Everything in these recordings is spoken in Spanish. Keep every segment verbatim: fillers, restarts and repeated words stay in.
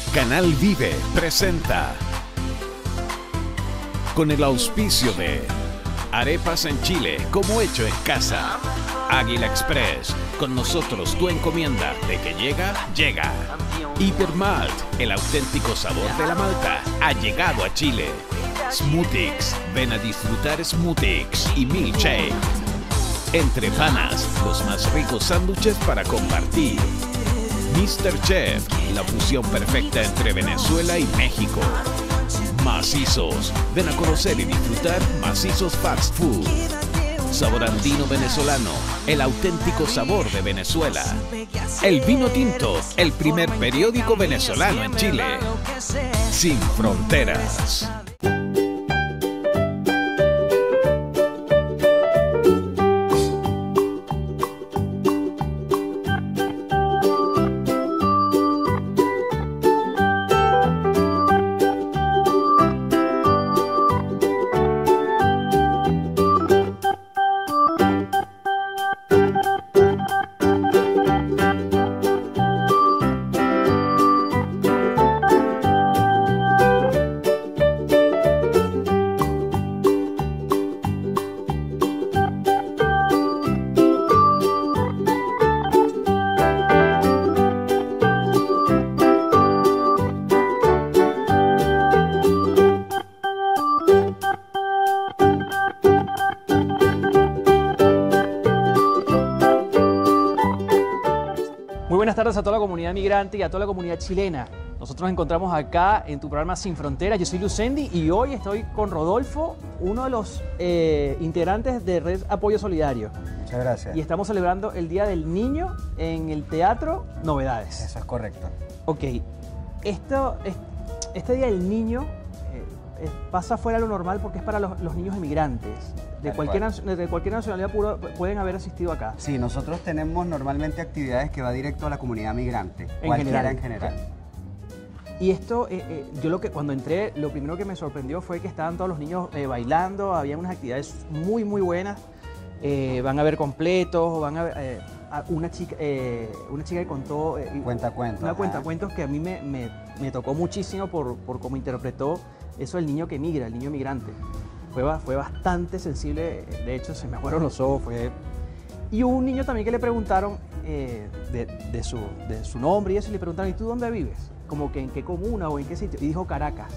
Canal Vive presenta, con el auspicio de Arepas en Chile, como hecho en casa. Águila Express, con nosotros tu encomienda de que llega, llega. Hipermalt, el auténtico sabor de la malta, ha llegado a Chile. Smoothies, ven a disfrutar Smoothies y Milkshake. Entre Panas, los más ricos sándwiches para compartir. míster Chef, la fusión perfecta entre Venezuela y México. Macizos, ven a conocer y disfrutar Macizos Fast Food. Sabor andino venezolano, el auténtico sabor de Venezuela. El Vino Tinto, el primer periódico venezolano en Chile. Sin fronteras. Muy buenas tardes a toda la comunidad migrante y a toda la comunidad chilena. Nosotros nos encontramos acá en tu programa Sin Fronteras. Yo soy Lucendi y hoy estoy con Rodolfo, uno de los eh, integrantes de Red Apoyo Solidario. Muchas gracias. Y estamos celebrando el Día del Niño en el Teatro Novedades. Eso es correcto. Ok, esto, este Día del Niño eh, pasa fuera de lo normal porque es para los, los niños emigrantes. De cualquier, de cualquier nacionalidad puro, pueden haber asistido acá. Sí, nosotros tenemos normalmente actividades que va directo a la comunidad migrante, en cualquiera general. en general. Y esto, eh, eh, yo lo que cuando entré, lo primero que me sorprendió fue que estaban todos los niños eh, bailando, había unas actividades muy, muy buenas. Eh, van a ver completos, van a ver eh, a una chica, eh, una chica que contó eh, Cuenta cuentos. Una ajá. cuenta cuentos que a mí me, me, me tocó muchísimo por, por cómo interpretó eso del niño que migra, el niño migrante. Fue, fue bastante sensible, de hecho se me aguaron los ojos. Fue... Y hubo un niño también que le preguntaron eh, de, de, su, de su nombre y eso, y le preguntaron, ¿y tú dónde vives? Como que en qué comuna o en qué sitio. Y dijo Caracas.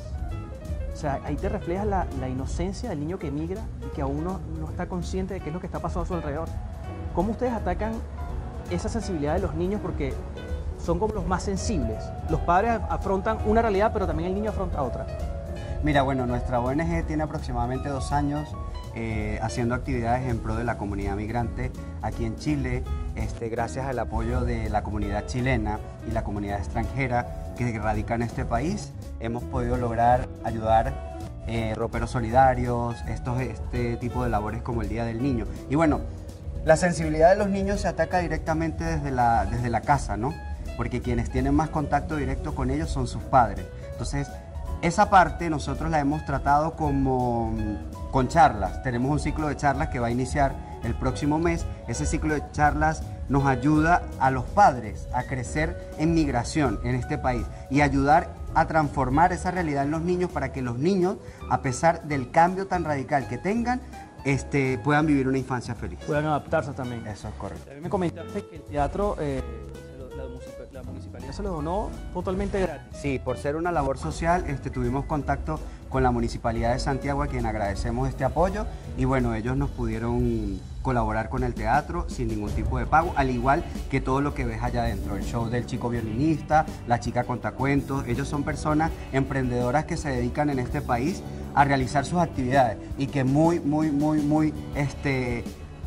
O sea, ahí te refleja la, la inocencia del niño que migra y que aún no, no está consciente de qué es lo que está pasando a su alrededor. ¿Cómo ustedes atacan esa sensibilidad de los niños? Porque son como los más sensibles. Los padres afrontan una realidad, pero también el niño afronta otra. Mira, bueno, nuestra O N G tiene aproximadamente dos años eh, haciendo actividades en pro de la comunidad migrante aquí en Chile, este, gracias al apoyo de la comunidad chilena y la comunidad extranjera que radica en este país. Hemos podido lograr ayudar eh, roperos solidarios, estos, este tipo de labores como el Día del Niño. Y bueno, la sensibilidad de los niños se ataca directamente desde la, desde la casa, ¿no? Porque quienes tienen más contacto directo con ellos son sus padres. Entonces, esa parte nosotros la hemos tratado como con charlas. Tenemos un ciclo de charlas que va a iniciar el próximo mes. Ese ciclo de charlas nos ayuda a los padres a crecer en migración en este país y ayudar a transformar esa realidad en los niños para que los niños, a pesar del cambio tan radical que tengan, este, puedan vivir una infancia feliz. Puedan adaptarse también. Eso es correcto. A mí me comentaste que el teatro, eh, la, la municipalidad se lo donó totalmente gratis. Sí, por ser una labor social, este, tuvimos contacto con la Municipalidad de Santiago, a quien agradecemos este apoyo, y bueno, ellos nos pudieron colaborar con el teatro sin ningún tipo de pago, al igual que todo lo que ves allá adentro, el show del chico violinista, la chica contacuentos. Ellos son personas emprendedoras que se dedican en este país a realizar sus actividades y que muy, muy, muy, muy, este...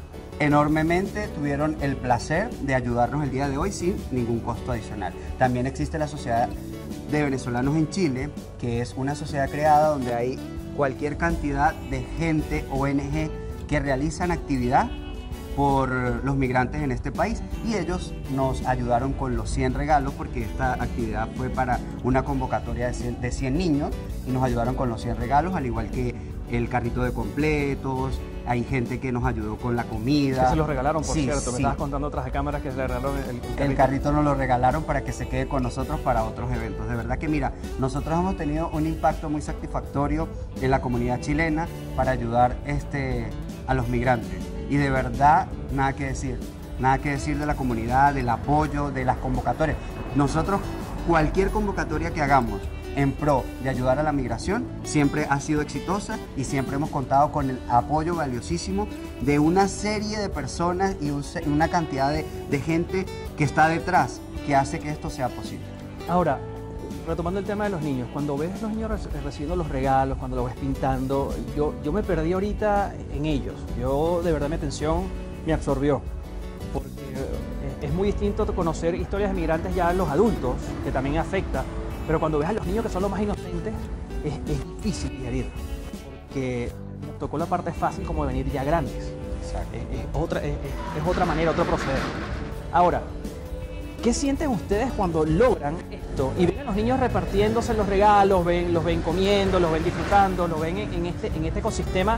enormemente tuvieron el placer de ayudarnos el día de hoy sin ningún costo adicional. También existe la Sociedad de Venezolanos en Chile, que es una sociedad creada donde hay cualquier cantidad de gente, O N G, que realizan actividad por los migrantes en este país, y ellos nos ayudaron con los cien regalos, porque esta actividad fue para una convocatoria de cien, de cien niños, y nos ayudaron con los cien regalos, al igual que el carrito de completos, hay gente que nos ayudó con la comida. Que se los regalaron, por sí, cierto, me sí. estabas contando tras de cámaras que se le regalaron el, el carrito. El carrito nos lo regalaron para que se quede con nosotros para otros eventos. De verdad que mira, nosotros hemos tenido un impacto muy satisfactorio en la comunidad chilena para ayudar este, a los migrantes. Y de verdad, nada que decir. Nada que decir de la comunidad, del apoyo, de las convocatorias. Nosotros, cualquier convocatoria que hagamos en pro de ayudar a la migración, siempre ha sido exitosa y siempre hemos contado con el apoyo valiosísimo de una serie de personas y un, una cantidad de, de gente que está detrás, que hace que esto sea posible. Ahora, retomando el tema de los niños, cuando ves a los niños recibiendo los regalos, cuando los ves pintando, yo, yo me perdí ahorita en ellos. Yo, de verdad, mi atención me absorbió. Porque es muy distinto conocer historias de migrantes ya en los adultos, que también afecta. Pero cuando ves a los niños que son los más inocentes, es, es difícil digerir, porque nos tocó la parte fácil como de venir ya grandes. Exacto. Es, es, otra, es, es otra manera, otro proceder. Ahora, ¿qué sienten ustedes cuando logran esto y ven a los niños repartiéndose los regalos, ven, los ven comiendo, los ven disfrutando, los ven en, en, este, en este ecosistema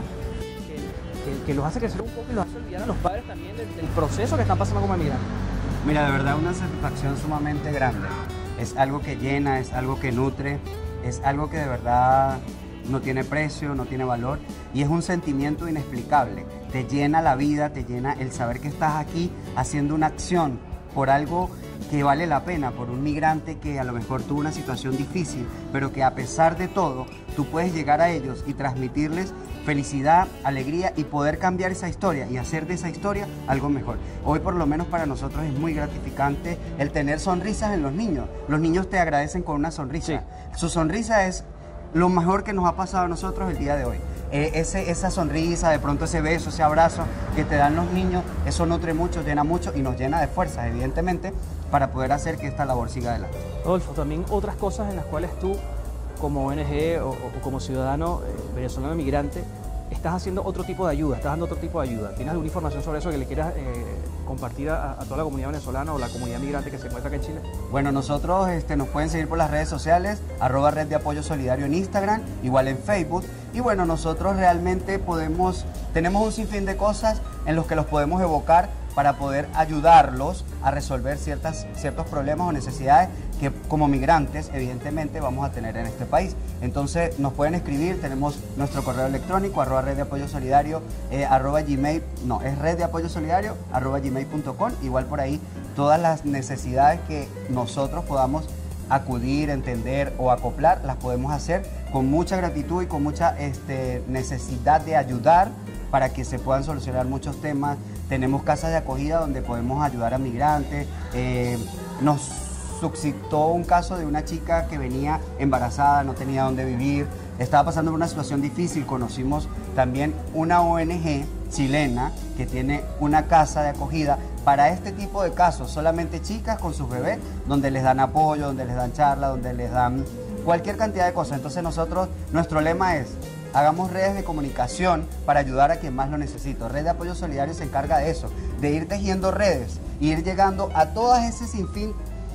que, que, que los hace crecer un poco y los hace olvidar a los padres también del, del proceso que están pasando como emigrantes? Mira, de verdad una satisfacción sumamente grande. Es algo que llena, es algo que nutre, es algo que de verdad no tiene precio, no tiene valor y es un sentimiento inexplicable. Te llena la vida, te llena el saber que estás aquí haciendo una acción por algo que vale la pena, por un migrante que a lo mejor tuvo una situación difícil, pero que a pesar de todo, tú puedes llegar a ellos y transmitirles felicidad, alegría y poder cambiar esa historia y hacer de esa historia algo mejor. Hoy por lo menos para nosotros es muy gratificante el tener sonrisas en los niños. Los niños te agradecen con una sonrisa. Sí. Su sonrisa es lo mejor que nos ha pasado a nosotros el día de hoy. Eh, ese, esa sonrisa, de pronto ese beso, ese abrazo que te dan los niños, eso nutre mucho, llena mucho y nos llena de fuerzas, evidentemente, para poder hacer que esta labor siga adelante. Rodolfo, también otras cosas en las cuales tú, como O N G o, o como ciudadano eh, venezolano migrante, estás haciendo otro tipo de ayuda, estás dando otro tipo de ayuda. ¿Tienes alguna información sobre eso que le quieras eh, compartir a, a toda la comunidad venezolana o la comunidad migrante que se encuentra acá en Chile? Bueno, nosotros este, nos pueden seguir por las redes sociales, arroba Red de Apoyo Solidario en Instagram, igual en Facebook. Y bueno, nosotros realmente podemos, tenemos un sinfín de cosas en los que los podemos evocar para poder ayudarlos a resolver ciertas, ciertos problemas o necesidades que como migrantes evidentemente vamos a tener en este país. Entonces nos pueden escribir, tenemos nuestro correo electrónico arroba red de apoyo solidario eh, arroba gmail, no, es red de apoyo solidario arroba gmail punto com, igual por ahí todas las necesidades que nosotros podamos acudir, entender o acoplar, las podemos hacer con mucha gratitud y con mucha este, necesidad de ayudar para que se puedan solucionar muchos temas. Tenemos casas de acogida donde podemos ayudar a migrantes. Eh, nos suscitó un caso de una chica que venía embarazada, no tenía dónde vivir, estaba pasando por una situación difícil. Conocimos también una O N G chilena que tiene una casa de acogida para este tipo de casos, solamente chicas con sus bebés, donde les dan apoyo, donde les dan charla, donde les dan cualquier cantidad de cosas. Entonces nosotros, nuestro lema es: hagamos redes de comunicación para ayudar a quien más lo necesita. Red de Apoyo Solidario se encarga de eso, de ir tejiendo redes, y ir llegando a todas ese sinfín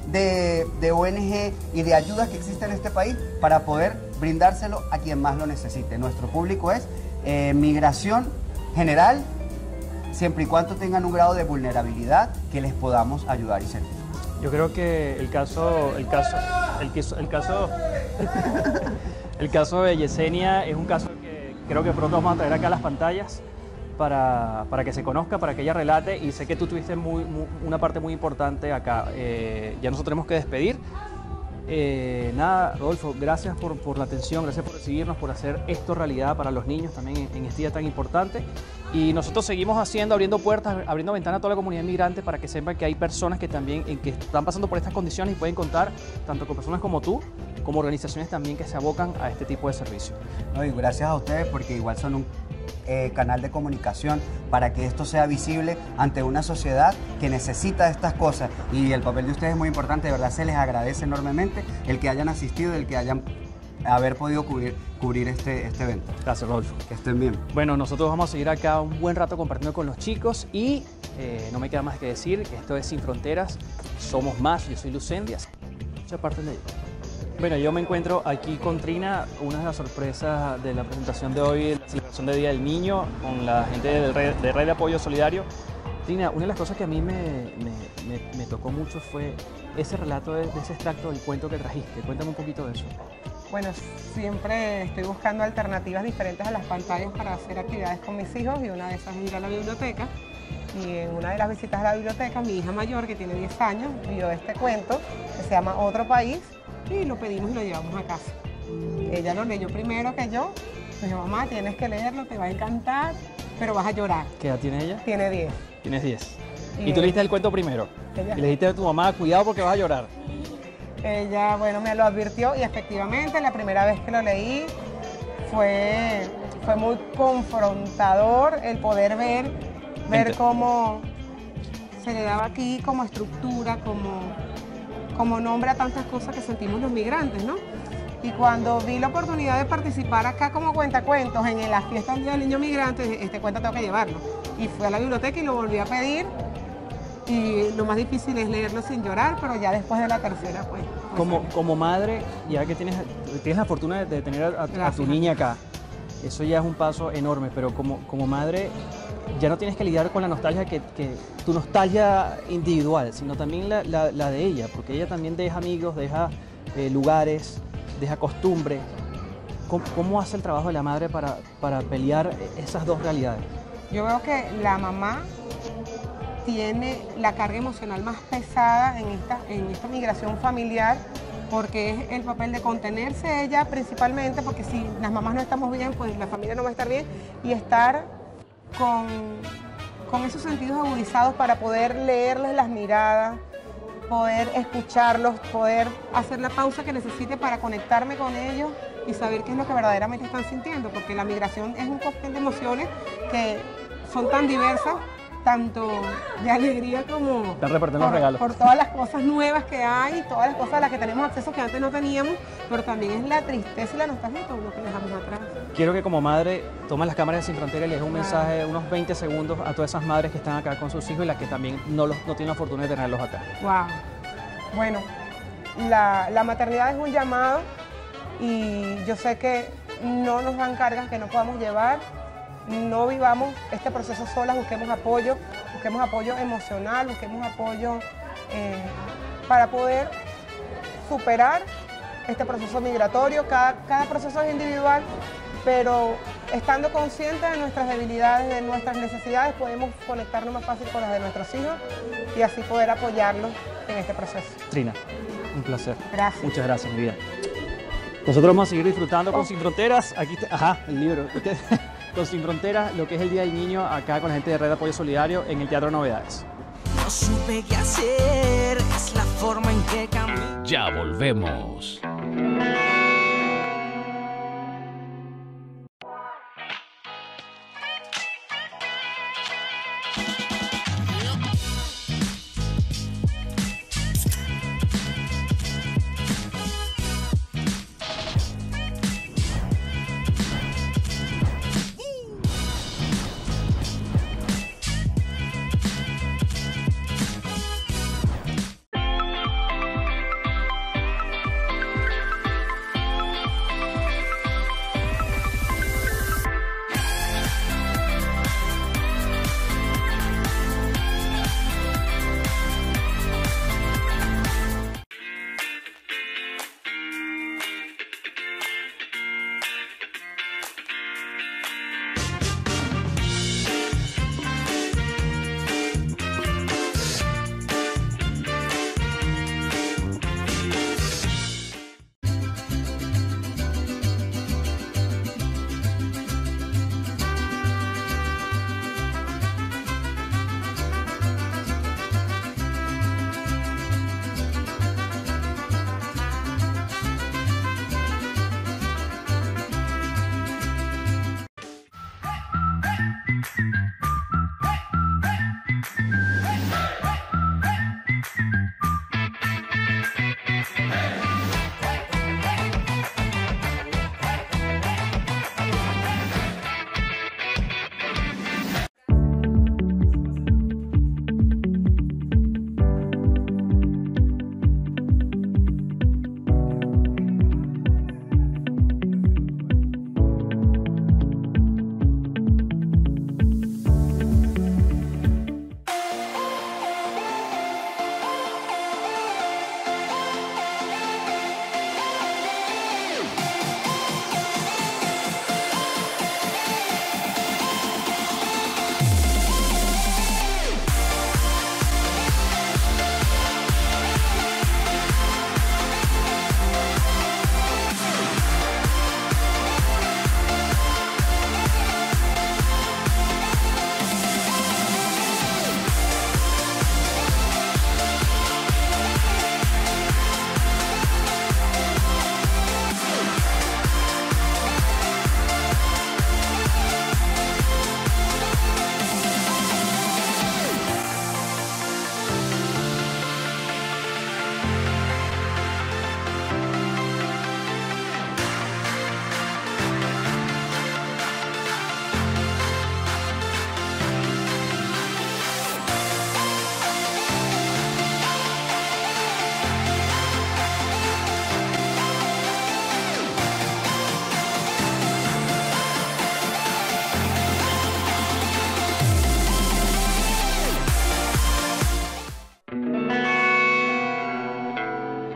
de, de O N G y de ayudas que existen en este país para poder brindárselo a quien más lo necesite. Nuestro público es eh, migración general, siempre y cuando tengan un grado de vulnerabilidad que les podamos ayudar y servir. Yo creo que el caso, el caso, el caso, el caso, el caso de Yesenia es un caso que creo que pronto vamos a traer acá a las pantallas para, para que se conozca, para que ella relate, y sé que tú tuviste muy, muy, una parte muy importante acá. Eh, ya nosotros tenemos que despedir. Eh, nada, Rodolfo, gracias por, por la atención, gracias por recibirnos, por hacer esto realidad para los niños también en, en este día tan importante. Y nosotros seguimos haciendo, abriendo puertas, abriendo ventanas a toda la comunidad inmigrante para que sepan que hay personas que también en que están pasando por estas condiciones y pueden contar tanto con personas como tú, como organizaciones también que se abocan a este tipo de servicios. No, y gracias a ustedes porque igual son un eh, canal de comunicación para que esto sea visible ante una sociedad que necesita estas cosas, y el papel de ustedes es muy importante. De verdad se les agradece enormemente el que hayan asistido, el que hayan haber podido cubrir, cubrir este, este evento. Gracias, Rodolfo. Que estén bien. Bueno, nosotros vamos a seguir acá un buen rato compartiendo con los chicos y eh, no me queda más que decir que esto es Sin Fronteras, somos más. Yo soy Lucendias, mucha parte de ello. Bueno, yo me encuentro aquí con Trina, una de las sorpresas de la presentación de hoy, la celebración de Día del Niño, con la gente de Red de, Red de Apoyo Solidario. Trina, una de las cosas que a mí me, me, me, me tocó mucho fue ese relato, de, de ese extracto del cuento que trajiste. Cuéntame un poquito de eso. Bueno, siempre estoy buscando alternativas diferentes a las pantallas para hacer actividades con mis hijos y una de esas es ir a la biblioteca. Y en una de las visitas a la biblioteca, mi hija mayor, que tiene diez años, vio este cuento que se llama Otro País y lo pedimos y lo llevamos a casa. Ella lo leyó primero que yo. Me dijo, mamá, tienes que leerlo, te va a encantar, pero vas a llorar. ¿Qué edad tiene ella? Tiene diez. Tienes diez. Y, ¿Y tú leíste el cuento primero? Ella. Y le dijiste a tu mamá, cuidado porque vas a llorar. Ella, bueno, me lo advirtió y efectivamente la primera vez que lo leí fue, fue muy confrontador el poder ver, ver cómo se le daba aquí como estructura, como, como nombre a tantas cosas que sentimos los migrantes, ¿no? Y cuando vi la oportunidad de participar acá como cuentacuentos en la fiesta del Día del Niño Migrante, dije, este cuento tengo que llevarlo. Y fui a la biblioteca y lo volví a pedir. Y lo más difícil es leerlo sin llorar, pero ya después de la tercera, pues. pues como, sí. como madre, ya que tienes, tienes la fortuna de, de tener a, a, a tu niña acá, eso ya es un paso enorme, pero como, como madre ya no tienes que lidiar con la nostalgia, que, que tu nostalgia individual, sino también la, la, la de ella, porque ella también deja amigos, deja eh, lugares, deja costumbre. ¿Cómo, ¿Cómo hace el trabajo de la madre para, para pelear esas dos realidades? Yo veo que la mamá tiene la carga emocional más pesada en esta, en esta migración familiar, porque es el papel de contenerse ella principalmente, porque si las mamás no estamos bien, pues la familia no va a estar bien, y estar con, con esos sentidos agudizados para poder leerles las miradas, poder escucharlos, poder hacer la pausa que necesite para conectarme con ellos y saber qué es lo que verdaderamente están sintiendo, porque la migración es un cóctel de emociones que son tan diversas, tanto de alegría como Están repartiendo por, regalos. por todas las cosas nuevas que hay, todas las cosas a las que tenemos acceso que antes no teníamos, pero también es la tristeza y la nostalgia de todo lo que dejamos atrás. Quiero que como madre tomes las cámaras de Sin Frontera y le des un mensaje de unos veinte segundos a todas esas madres que están acá con sus hijos y las que también no, los, no tienen la fortuna de tenerlos acá. Wow. Bueno, la, la maternidad es un llamado y yo sé que no nos dan cargas que no podamos llevar. No vivamos este proceso solas, busquemos apoyo, busquemos apoyo emocional, busquemos apoyo eh, para poder superar este proceso migratorio. Cada, cada proceso es individual, pero estando conscientes de nuestras debilidades, de nuestras necesidades, podemos conectarnos más fácil con las de nuestros hijos y así poder apoyarlos en este proceso. Trina, un placer. Gracias. Muchas gracias, mi vida. Nosotros vamos a seguir disfrutando con oh. Sin Fronteras. Aquí está, ajá, el libro. Con Sin Fronteras, lo que es el Día del Niño, acá con la gente de Red de Apoyo Solidario en el Teatro Novedades. No supe qué hacer, es la forma en que cambié. Ya volvemos.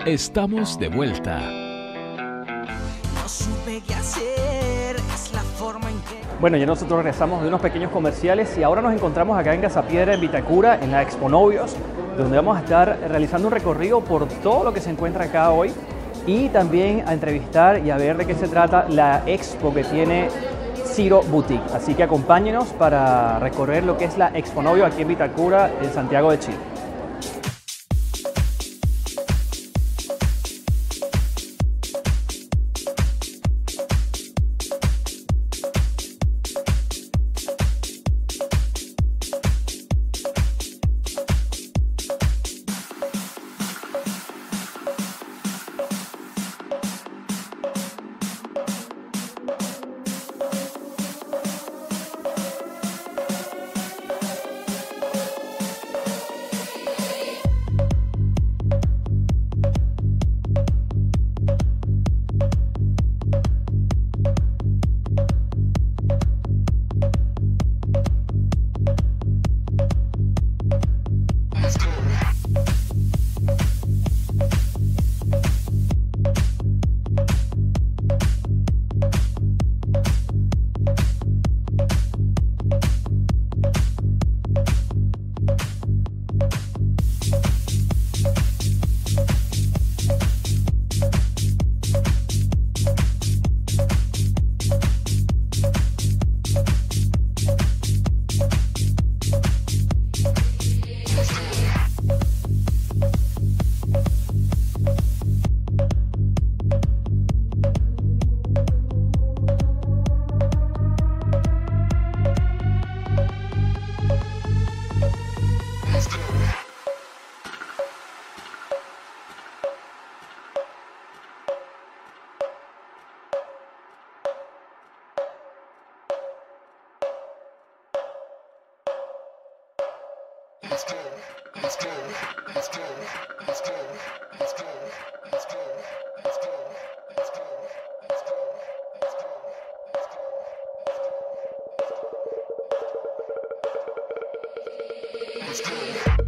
Estamos de vuelta. No supe qué hacer, es la forma en que... Bueno, ya nosotros regresamos de unos pequeños comerciales y ahora nos encontramos acá en Casapiedra, en Vitacura, en la Expo Novios, donde vamos a estar realizando un recorrido por todo lo que se encuentra acá hoy y también a entrevistar y a ver de qué se trata la expo que tiene Ciro Boutique. Así que acompáñenos para recorrer lo que es la Expo Novio aquí en Vitacura, en Santiago de Chile. Let's go, let's go, let's go, let's go, let's go, let's go, let's go, let's go, let's go, let's go, let's go, let's go.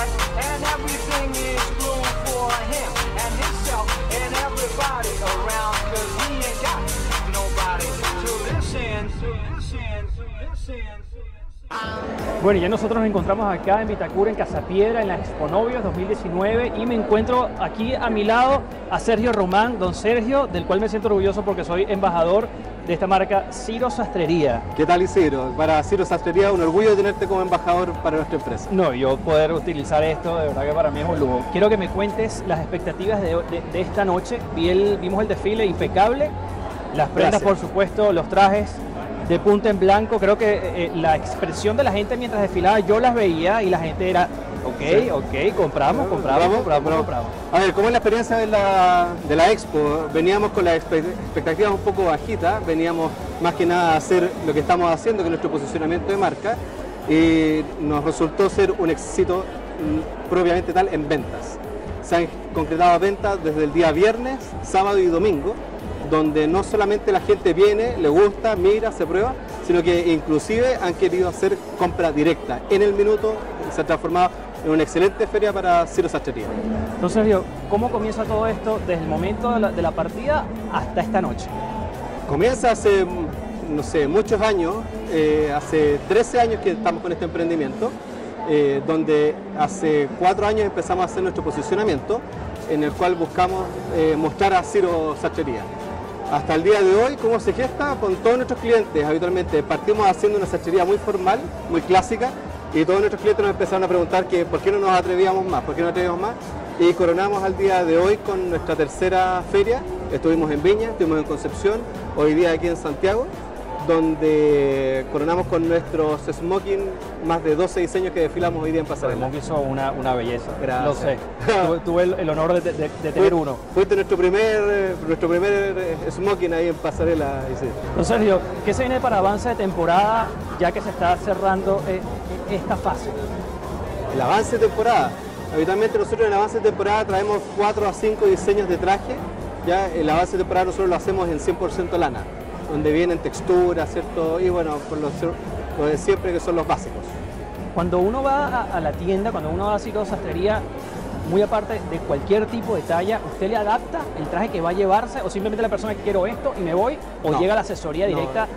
God, and everything is room for him and himself and everybody around, cause he ain't got nobody to listen, to listen, to listen. Bueno, ya nosotros nos encontramos acá en Vitacura, en Casapiedra, en la Expo Novios dos mil diecinueve, y me encuentro aquí a mi lado a Sergio Román, don Sergio, del cual me siento orgulloso porque soy embajador de esta marca Ciro Sastrería. ¿Qué tal, Isidro? Para Ciro Sastrería, un orgullo de tenerte como embajador para nuestra empresa. No, yo poder utilizar esto, de verdad que para mí es un lujo. Quiero que me cuentes las expectativas de, de, de esta noche. Vi el, vimos el desfile impecable, las prendas, Gracias. por supuesto, los trajes de punta en blanco. Creo que eh, la expresión de la gente mientras desfilaba, yo las veía y la gente era, ok, Sí. ok, compramos, compramos, Vamos, compramos, vamos. compramos. A ver, ¿cómo es la experiencia de la, de la Expo? Veníamos con las expe- expectativas un poco bajitas, veníamos más que nada a hacer lo que estamos haciendo, que es nuestro posicionamiento de marca, y nos resultó ser un éxito mm, propiamente tal en ventas. Se han concretado ventas desde el día viernes, sábado y domingo, donde no solamente la gente viene, le gusta, mira, se prueba, sino que inclusive han querido hacer compra directa. En el minuto se ha transformado en una excelente feria para Ciro Sastrería. Entonces, Sergio, ¿cómo comienza todo esto desde el momento de la, de la partida hasta esta noche? Comienza hace, no sé, muchos años, eh, hace trece años que estamos con este emprendimiento, eh, donde hace cuatro años empezamos a hacer nuestro posicionamiento, en el cual buscamos eh, mostrar a Ciro Sastrería. Hasta el día de hoy, ¿cómo se gesta? Con todos nuestros clientes. Habitualmente partimos haciendo una sastrería muy formal, muy clásica, y todos nuestros clientes nos empezaron a preguntar que por qué no nos atrevíamos más, por qué no atrevíamos más, y coronamos al día de hoy con nuestra tercera feria. Estuvimos en Viña, estuvimos en Concepción, hoy día aquí en Santiago, donde coronamos con nuestros smoking, más de doce diseños que desfilamos hoy día en pasarela. Monk hizo una, una belleza. Gracias. Lo sé. Tuve, tuve el, el honor de, de- de tener Fue- uno. Fuiste nuestro primer, eh, nuestro primer eh, smoking ahí en pasarela, Isidro. Don Sergio, ¿qué se viene para avance de temporada ya que se está cerrando eh, esta fase? El avance de temporada. Habitualmente nosotros en el avance de temporada traemos cuatro a cinco diseños de traje. Ya el avance de temporada nosotros lo hacemos en cien por ciento lana, donde vienen texturas, ¿cierto? Y bueno, por lo, lo de siempre, que son los básicos. Cuando uno va a, a la tienda, cuando uno va a Ciro Sastrería, muy aparte de cualquier tipo de talla, ¿usted le adapta el traje que va a llevarse o simplemente la persona que quiero esto y me voy? ¿O No. llega la asesoría No. directa?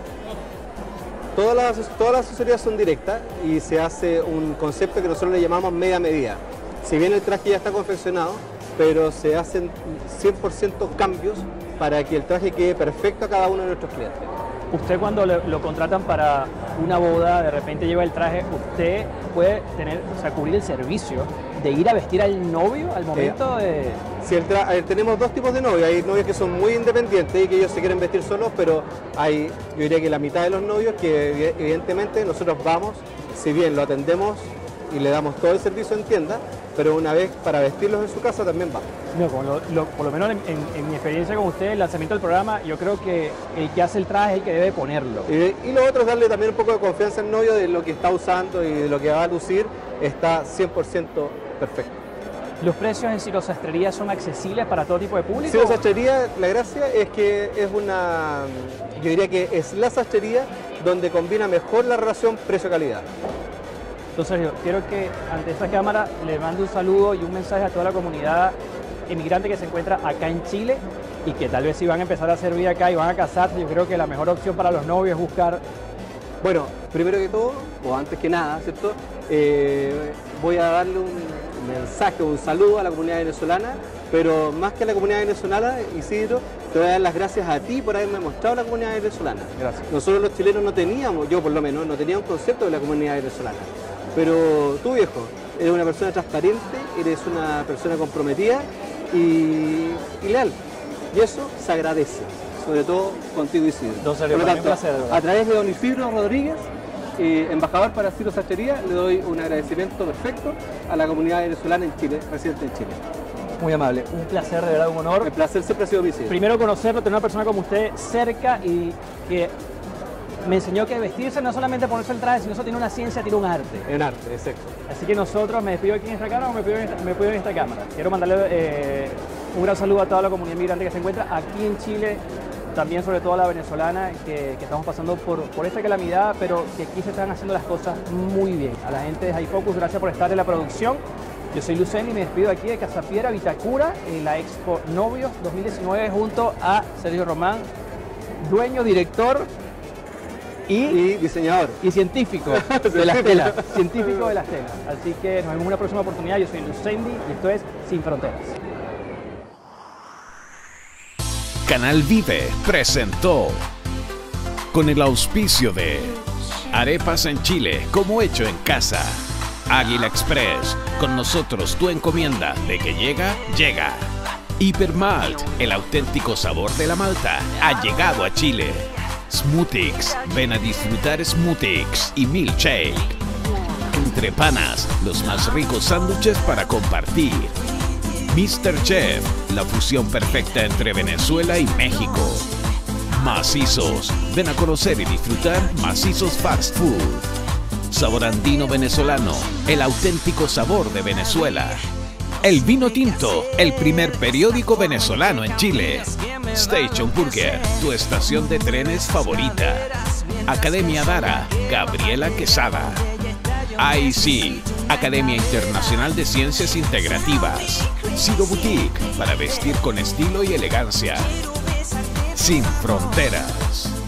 Todas las, todas las asesorías son directas y se hace un concepto que nosotros le llamamos media medida. Si bien el traje ya está confeccionado, pero se hacen cien por ciento cambios para que el traje quede perfecto a cada uno de nuestros clientes. Usted cuando le- lo contratan para una boda, de repente lleva el traje, usted puede tener, o sea, cubrir el servicio de ir a vestir al novio al momento de... Si el tra- eh, tenemos dos tipos de novios, hay novios que son muy independientes y que ellos se quieren vestir solos, pero hay, yo diría que la mitad de los novios que evidentemente nosotros vamos, si bien lo atendemos y le damos todo el servicio en tienda, pero una vez para vestirlos en su casa también vamos. No, como lo- lo- por lo menos en, en- en mi experiencia con usted, el lanzamiento del programa, yo creo que el que hace el traje es el que debe ponerlo. Y, y lo otro es darle también un poco de confianza al novio de lo que está usando y de lo que va a lucir, está cien por ciento perfecto. ¿Los precios en Ciro Sastrería son accesibles para todo tipo de público? Ciro Sastrería, la gracia es que es una, yo diría que es la sastrería donde combina mejor la relación precio-calidad. Entonces, Sergio, quiero que ante esta cámara le mande un saludo y un mensaje a toda la comunidad emigrante que se encuentra acá en Chile y que tal vez si van a empezar a hacer vida acá y van a casarse, yo creo que la mejor opción para los novios es buscar... Bueno, primero que todo, o antes que nada, ¿cierto? Eh, voy a darle un mensaje, un saludo a la comunidad venezolana, pero más que a la comunidad venezolana, Isidro, te voy a dar las gracias a ti por haberme mostrado la comunidad venezolana. Gracias. Nosotros los chilenos no teníamos, yo por lo menos, no tenía un concepto de la comunidad venezolana. Pero tú, viejo, eres una persona transparente, eres una persona comprometida y, y leal. Y eso se agradece, sobre todo contigo, Isidro. Don Sergio, Por lo para mí un tanto, placer, de verdad. a través de don Isidro Rodríguez, eh, embajador para Ciro Sastrería, le doy un agradecimiento perfecto a la comunidad venezolana en Chile, residente en Chile. Muy amable, un placer, de verdad, un honor. El placer siempre ha sido mi, Isidro. Primero conocerlo, tener una persona como usted cerca y que me enseñó que vestirse no es solamente ponerse el traje, sino eso tiene una ciencia, tiene un arte. En arte, exacto. Así que nosotros, me despido aquí en esta cámara o me despido en esta, me despido en esta cámara. Quiero mandarle eh, un gran saludo a toda la comunidad migrante que se encuentra aquí en Chile, también sobre todo a la venezolana, que, que estamos pasando por, por esta calamidad, pero que aquí se están haciendo las cosas muy bien. A la gente de High Focus, gracias por estar en la producción Yo soy Lucen y me despido aquí de Casapiedra, Vitacura, en la Expo Novios dos mil diecinueve junto a Sergio Román, dueño, director y, Y diseñador. y científico de las telas. Científico de las telas. Así que nos vemos en una próxima oportunidad. Yo soy Lucendi y esto es Sin Fronteras. Canal Vive presentó, con el auspicio de Arepas en Chile, como hecho en casa. Águila Express, con nosotros tu encomienda de que llega, llega. Hipermalt, el auténtico sabor de la malta, ha llegado a Chile. Smoothies, ven a disfrutar Smoothies y Milkshake. Entre Panas, los más ricos sándwiches para compartir. míster Chef, la fusión perfecta entre Venezuela y México. Macizos, ven a conocer y disfrutar Macizos Fast Food. Sabor andino venezolano, el auténtico sabor de Venezuela. El Vino Tinto, el primer periódico venezolano en Chile. Station Burger, tu estación de trenes favorita. Academia Dara, Gabriela Quesada. I C, Academia Internacional de Ciencias Integrativas. Ciro Boutique, para vestir con estilo y elegancia. Sin Fronteras.